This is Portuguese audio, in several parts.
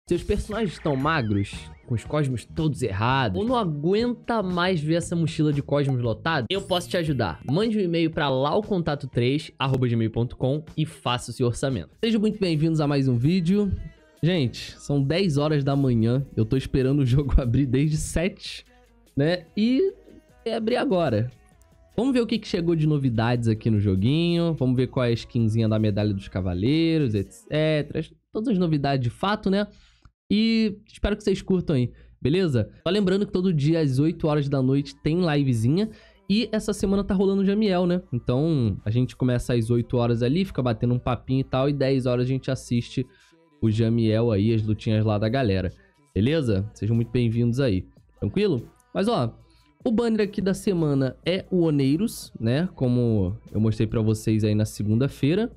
Seus personagens estão magros, com os cosmos todos errados, ou não aguenta mais ver essa mochila de cosmos lotada? Eu posso te ajudar. Mande um e-mail para laucontato3@gmail.com e faça o seu orçamento. Sejam muito bem-vindos a mais um vídeo. Gente, são 10 horas da manhã, eu tô esperando o jogo abrir desde 7, né? E abrir agora. Vamos ver o que chegou de novidades aqui no joguinho, vamos ver qual é a skinzinha da medalha dos cavaleiros, etc. Todas as novidades de fato, né? E espero que vocês curtam aí, beleza? Só lembrando que todo dia às 8 horas da noite tem livezinha. E essa semana tá rolando o Jamiel, né? Então a gente começa às 8 horas ali, fica batendo um papinho e tal. E 10 horas a gente assiste o Jamiel aí, as lutinhas lá da galera. Beleza? Sejam muito bem-vindos aí. Tranquilo? Mas ó, o banner aqui da semana é o Oneiros, né? Como eu mostrei pra vocês aí na segunda-feira.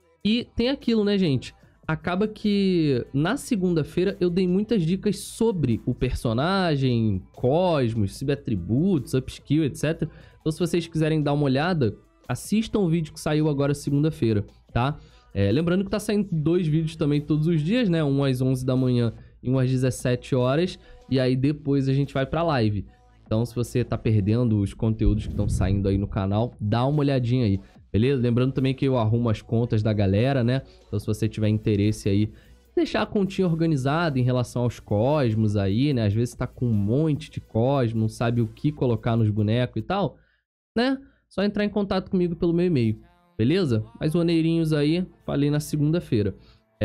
E tem aquilo, né, gente? Acaba que na segunda-feira eu dei muitas dicas sobre o personagem, cosmos, subatributos, upskill, etc. Então se vocês quiserem dar uma olhada, assistam o vídeo que saiu agora segunda-feira, tá? Lembrando que tá saindo 2 vídeos também todos os dias, né? Um às 11 da manhã e um às 17 horas. E aí depois a gente vai pra live. Então se você tá perdendo os conteúdos que estão saindo aí no canal, dá uma olhadinha aí. Beleza? Lembrando também que eu arrumo as contas da galera, né? Então se você tiver interesse aí, deixar a continha organizada em relação aos cosmos aí, né? Às vezes tá com um monte de cosmos, não sabe o que colocar nos bonecos e tal, né? Só entrar em contato comigo pelo meu e-mail, beleza? Mas oneirinhos aí, falei na segunda-feira.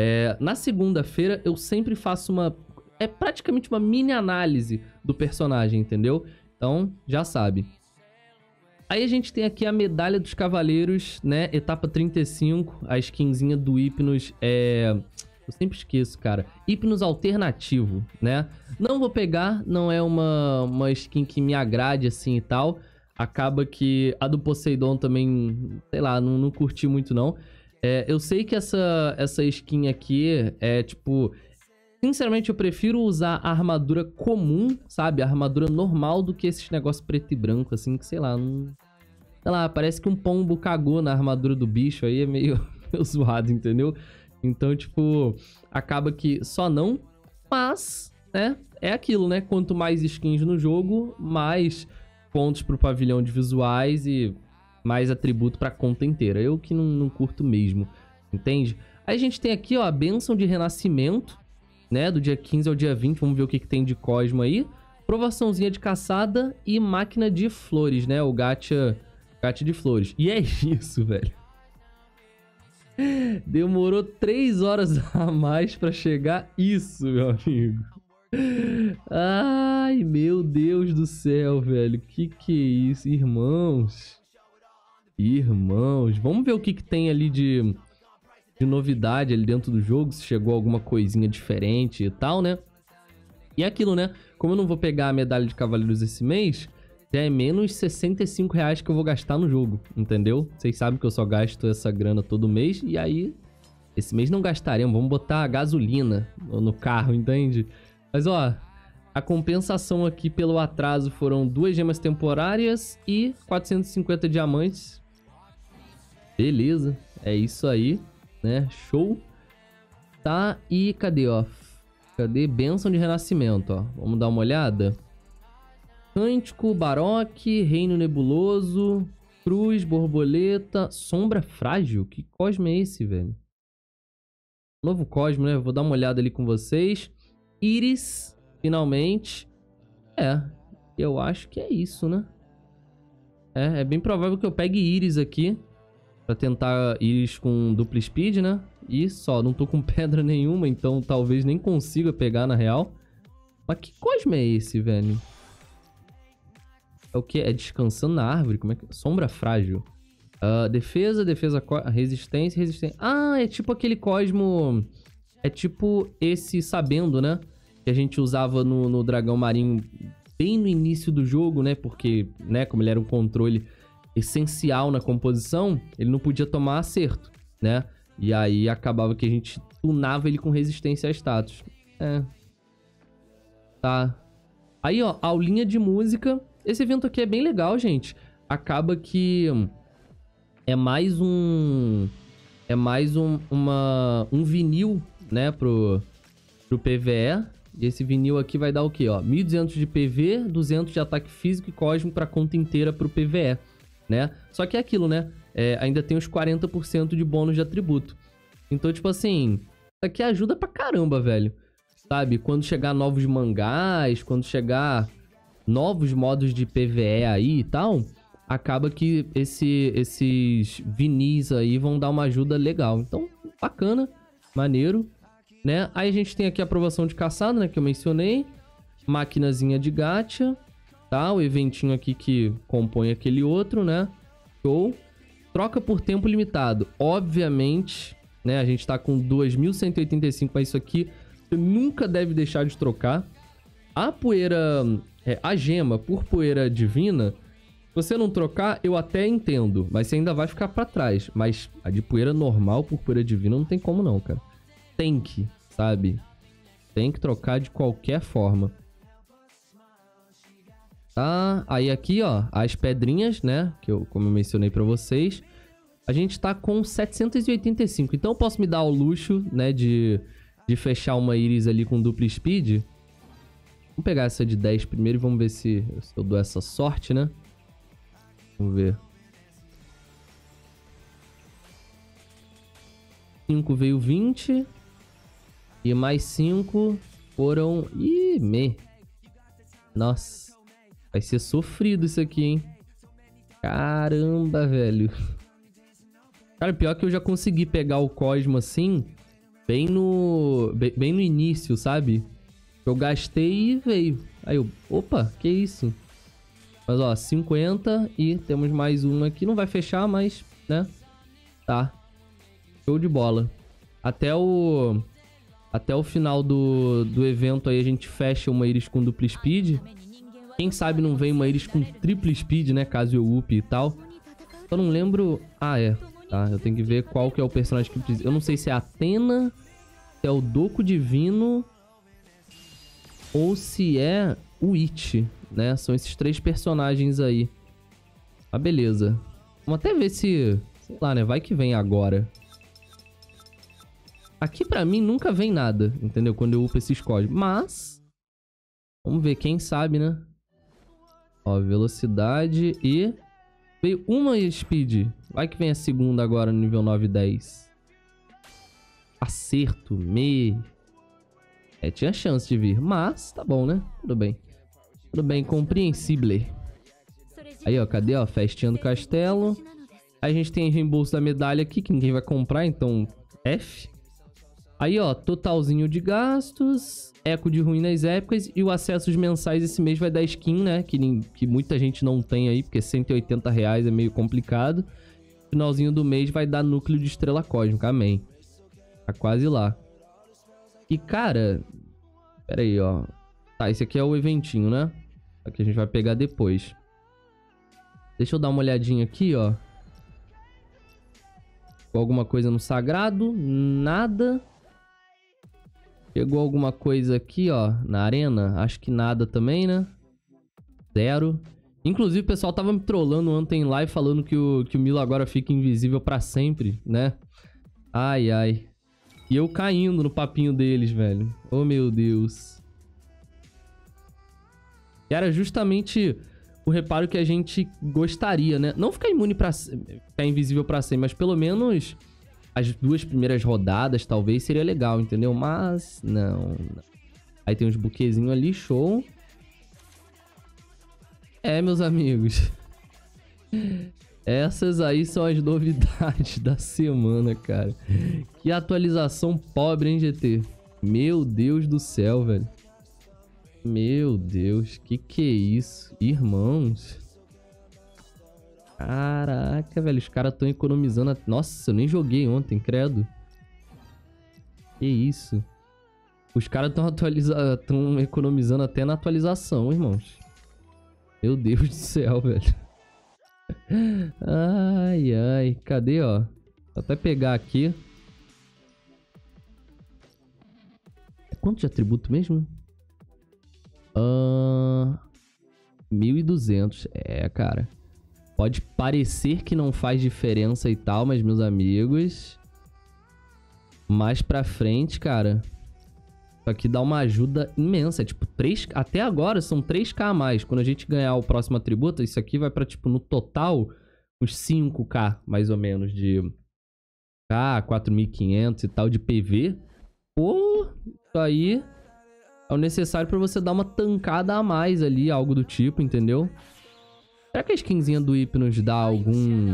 Na segunda-feira eu sempre faço uma... praticamente uma mini análise do personagem, entendeu? Então, já sabe. Aí a gente tem aqui a medalha dos cavaleiros, né? Etapa 35, a skinzinha do Hypnos eu sempre esqueço, cara. Hypnos alternativo, né? Não vou pegar, não é uma skin que me agrade assim e tal. Acaba que a do Poseidon também, sei lá, não curti muito não. Eu sei que essa skin aqui é tipo... Sinceramente, eu prefiro usar a armadura comum, sabe? A armadura normal do que esses negócios preto e branco, assim, que sei lá, não... Sei lá, parece que um pombo cagou na armadura do bicho, aí é meio zoado, entendeu? Então, tipo, acaba que só não, mas, né? É aquilo, né? Quanto mais skins no jogo, mais pontos pro pavilhão de visuais e mais atributo pra conta inteira. Eu que não curto mesmo, entende? Aí a gente tem aqui, ó, a Bênção de Renascimento, né, do dia 15 ao dia 20, vamos ver o que tem de Cosmo aí. Provaçãozinha de caçada e máquina de flores, né, o gacha de flores. E é isso, velho. Demorou 3 horas a mais pra chegar isso, meu amigo. Ai, meu Deus do céu, velho. Que é isso? Irmãos. Irmãos. Vamos ver o que tem ali de novidade ali dentro do jogo, se chegou alguma coisinha diferente e tal, né? E aquilo, né? Como eu não vou pegar a medalha de cavaleiros esse mês, já é menos R$65 que eu vou gastar no jogo, entendeu? Vocês sabem que eu só gasto essa grana todo mês, e aí esse mês não gastaremos, vamos botar gasolina no carro, entende? Mas ó, a compensação aqui pelo atraso foram 2 gemas temporárias e 450 diamantes. Beleza, é isso aí. Né? Show. Tá, e cadê, ó? Cadê? Bênção de Renascimento, ó. Vamos dar uma olhada. Cântico, Baroque, Reino Nebuloso, Cruz, Borboleta, Sombra Frágil. Que cosmo é esse, velho? Novo cosmo, né? Vou dar uma olhada ali com vocês. Íris, finalmente. Eu acho que é isso, né? É bem provável que eu pegue Íris aqui. Pra tentar Íris com dupla speed, né? E só, não tô com pedra nenhuma, então talvez nem consiga pegar na real. Mas que cosmo é esse, velho? É o que? É descansando na árvore? Como é que... Sombra Frágil. Defesa, resistência. Ah, é tipo aquele cosmo... É tipo esse Sabendo, né? Que a gente usava no Dragão Marinho bem no início do jogo, né? Porque, né, como ele era um controle essencial na composição, ele não podia tomar acerto, né? E aí acabava que a gente tunava ele com resistência a status. Tá. Aí, ó, aulinha de música. Esse evento aqui é bem legal, gente. Acaba que é mais um vinil, né, pro PvE. E esse vinil aqui vai dar o quê, ó? 1.200 de PV, 200 de ataque físico e cósmico pra conta inteira pro PvE, né? Só que é aquilo, né? Ainda tem os 40% de bônus de atributo. Então, tipo assim, isso aqui ajuda pra caramba, velho. Sabe? Quando chegar novos mangás, quando chegar novos modos de PvE aí e tal, acaba que esses vinis aí vão dar uma ajuda legal. Então, bacana, maneiro, né? Aí a gente tem aqui a aprovação de caçada, né? Que eu mencionei. Maquinazinha de gacha, tá? O eventinho aqui que compõe aquele outro, né? Show. Troca por tempo limitado. Obviamente, né? A gente tá com 2.185, mas isso aqui você nunca deve deixar de trocar. A poeira... a gema por poeira divina, se você não trocar, eu até entendo. Mas você ainda vai ficar pra trás. Mas a de poeira normal por poeira divina não tem como não, cara. Tem que, sabe? Tem que trocar de qualquer forma. Tá? Aí aqui, ó, as pedrinhas, né? Que eu, como eu mencionei pra vocês. A gente tá com 785. Então eu posso me dar o luxo, né? De fechar uma Iris ali com duplo speed. Vamos pegar essa de 10 primeiro e vamos ver se eu dou essa sorte, né? Vamos ver. 5 veio 20. E mais 5 foram... Ih, Nossa. Vai ser sofrido isso aqui, hein? Caramba, velho. Cara, pior que eu já consegui pegar o Cosmo assim... Bem no início, sabe? Eu gastei e veio. Aí eu... Opa, que isso? Mas ó, 50 e temos mais uma aqui. Não vai fechar, mas, né? Tá. Show de bola. Até o final do evento aí a gente fecha uma Iris com duplo speed. Quem sabe não vem uma Iris com triplo speed, né? Caso eu upe e tal. Eu não lembro... Ah, é. Tá, eu tenho que ver qual que é o personagem que precisa. Eu não sei se é a Athena, se é o Doku Divino ou se é o It, né? São esses 3 personagens aí. Ah, beleza. Vamos até ver se... Sei lá, né? Vai que vem agora. Aqui pra mim nunca vem nada, entendeu? Quando eu upo esses códigos. Mas... Vamos ver, quem sabe, né? Ó, velocidade e... Veio uma speed. Vai que vem a segunda agora no nível 9 e 10. Acerto. Tinha chance de vir. Mas, tá bom, né? Tudo bem. Tudo bem, compreensível. Aí, ó, cadê, ó? Festinha do castelo. Aí a gente tem reembolso da medalha aqui, que ninguém vai comprar, então... F. Aí, ó, totalzinho de gastos, eco de ruínas épicas e o acesso mensais esse mês vai dar skin, né? Que muita gente não tem aí, porque R$180 é meio complicado. Finalzinho do mês vai dar núcleo de estrela cósmica, amém. Tá quase lá. E, cara... Pera aí, ó. Tá, esse aqui é o eventinho, né? Aqui a gente vai pegar depois. Deixa eu dar uma olhadinha aqui, ó. Alguma coisa no sagrado? Nada. Pegou alguma coisa aqui, ó, na arena? Acho que nada também, né? 0. Inclusive, o pessoal tava me trollando ontem em live falando que o Milo agora fica invisível pra sempre, né? Ai, ai. E eu caindo no papinho deles, velho. Oh, meu Deus. Era justamente o reparo que a gente gostaria, né? Não ficar imune pra... Ficar invisível pra sempre, mas pelo menos... As 2 primeiras rodadas, talvez, seria legal, entendeu? Mas, não. Aí tem uns buquezinhos ali, show. Meus amigos. Essas aí são as novidades da semana, cara. Que atualização pobre, hein, GT? Meu Deus do céu, velho. Meu Deus, que é isso? Irmãos... Caraca, velho, os caras estão economizando... Nossa, eu nem joguei ontem, credo. Que isso. Os caras estão economizando até na atualização, irmãos. Meu Deus do céu, velho. Ai, ai. Cadê, ó? Vou até pegar aqui. Quanto de atributo mesmo? 1.200. Cara... Pode parecer que não faz diferença e tal, mas, meus amigos... Mais pra frente, cara... Isso aqui dá uma ajuda imensa. É tipo, 3... Até agora são 3k a mais. Quando a gente ganhar o próximo atributo, isso aqui vai pra, tipo, no total, uns 5k, mais ou menos, de... 4.500 e tal de PV. Pô, isso aí é o necessário pra você dar uma tancada a mais ali, algo do tipo, entendeu? Será que a skinzinha do Hypnos dá algum...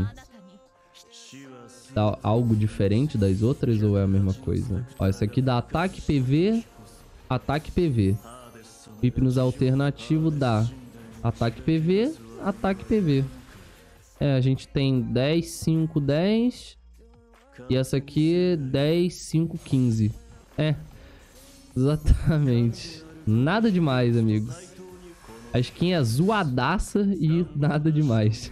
dá algo diferente das outras ou é a mesma coisa? Ó, essa aqui dá ataque PV, ataque PV. Hypnos alternativo dá ataque PV, ataque PV. É, a gente tem 10, 5, 10... E essa aqui, 10, 5, 15. É, exatamente. Nada demais, amigos. A skin é zoadaça e nada demais.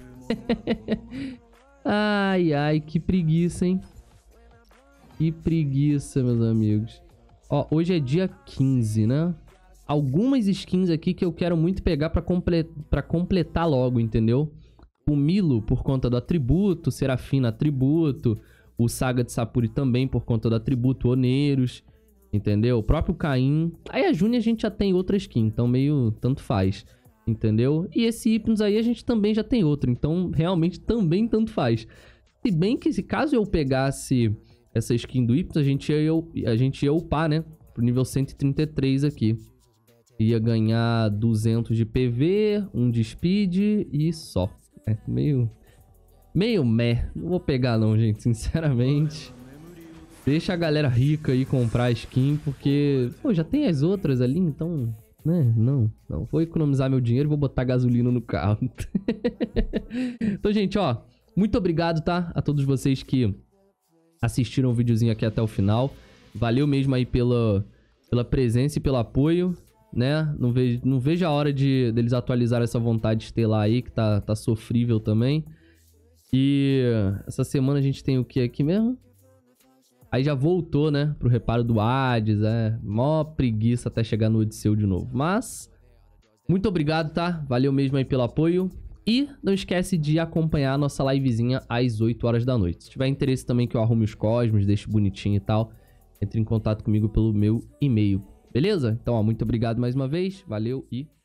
Ai, ai, que preguiça, hein? Que preguiça, meus amigos. Ó, hoje é dia 15, né? Algumas skins aqui que eu quero muito pegar pra completar logo, entendeu? O Milo, por conta do atributo, Serafina atributo... O Saga de Sapuri também, por conta do atributo Oneiros, entendeu? O próprio Caim. Aí a June a gente já tem outra skin, então meio tanto faz, entendeu? E esse Hypnos aí a gente também já tem outro, então realmente também tanto faz. Se bem que, se caso eu pegasse essa skin do Hypnos, a gente ia upar, né? Pro nível 133 aqui. Ia ganhar 200 de PV, 1 de speed e só. É meio meh. Não vou pegar não, gente, sinceramente. Deixa a galera rica aí comprar a skin, porque... Pô, já tem as outras ali, então... Né? Não. Vou economizar meu dinheiro e vou botar gasolina no carro. Então, gente, ó... Muito obrigado, tá? A todos vocês que assistiram o videozinho aqui até o final. Valeu mesmo aí pela presença e pelo apoio, né? Não vejo a hora deles atualizar essa vontade de ter lá aí, que tá sofrível também. E essa semana a gente tem o que aqui mesmo? Aí já voltou, né? Pro reparo do Hades, mó preguiça até chegar no Odisseu de novo. Mas, muito obrigado, tá? Valeu mesmo aí pelo apoio. E não esquece de acompanhar a nossa livezinha às 8 horas da noite. Se tiver interesse também que eu arrume os cosmos, deixe bonitinho e tal, entre em contato comigo pelo meu e-mail. Beleza? Então, ó, muito obrigado mais uma vez. Valeu e...